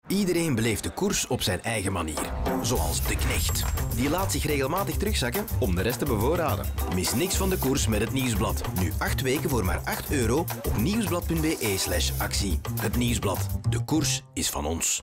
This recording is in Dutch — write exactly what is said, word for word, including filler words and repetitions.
Iedereen beleeft de koers op zijn eigen manier. Zoals de knecht. Die laat zich regelmatig terugzakken om de rest te bevoorraden. Mis niks van de koers met het Nieuwsblad. Nu acht weken voor maar acht euro op nieuwsblad punt be slash actie. Het Nieuwsblad. De koers is van ons.